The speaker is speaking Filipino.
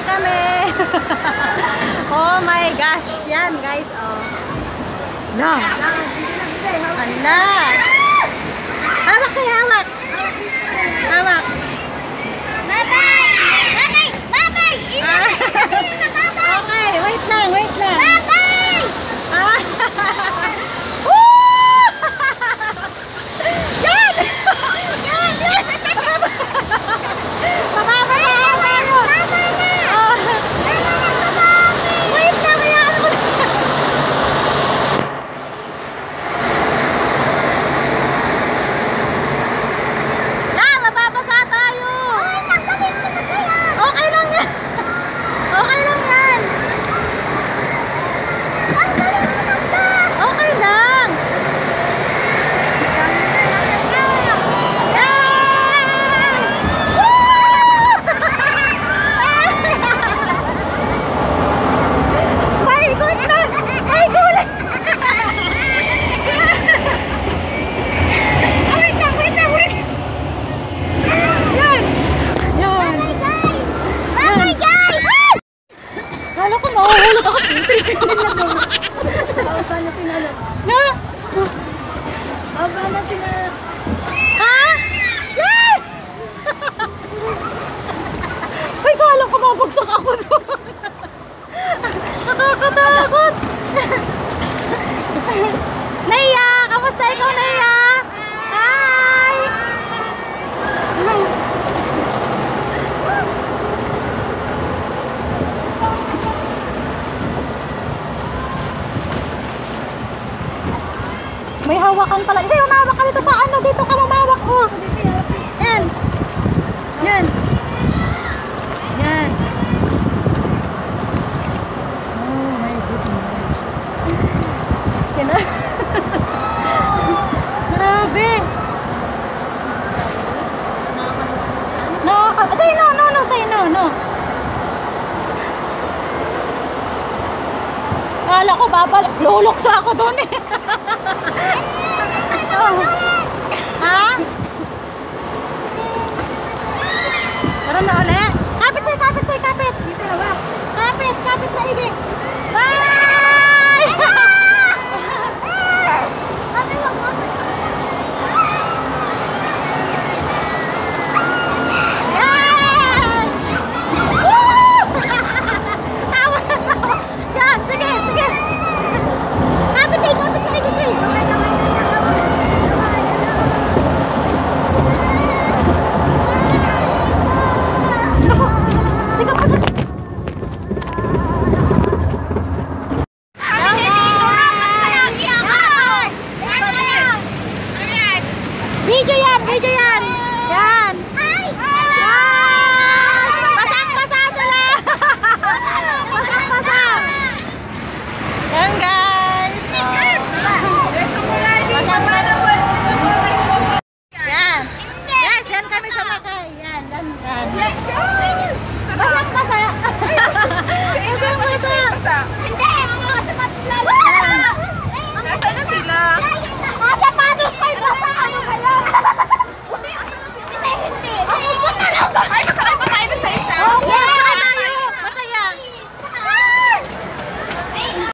kami. Oh my gosh. Yan guys. Oh. No. Ala. Hawak kayo, hawak. Hawak. Bye-bye! Bye-bye! Bye-bye! Okay, wait lang, wait lang. Bye-bye! Yan! Yan! Bababa na! Wait lang, hayaan mo. Mababasa tayo! Okay lang yan! Okay lang yan! Okay lang! My goodness! My goodness! Wait lang! Wait lang! Wait lang! Yan! Yan! Bye-bye, guys! Kala ko mahuhulog ako. Aba na sinalo. Na? Aba na sinalo. Ha? Yes! Ay, kala ko mabagsak ako doon. Nakakatakot. Naya! Kamusta ikaw, Naya? Hi! May hawakan pala. Isa, umawak ka dito sa ano. Dito ka mamawak. Oh. Yan. Yan. Yan. Oh my goodness. Yan na. Grabe. Say no, no, no. Say no, no. Kala ko babalik. Luluksa ako doon eh. Oh. Ha? Tara na ulit. Kapit sa'yo, kapit sa'yo, kapit. Kapit, kapit sa igi. Bye! Kapit lang, kapit. Yan! Woo! Tawa na tawa. Yan, sige, sige. Kapit sa'yo, kapit sa igi sa'yo. Video yan, video yan. Yan. Basang-basa sila. Basang-basa. Yan guys. Basang-basa. Yan. Yes, yan kami sa Makay. Yan, yan, yan.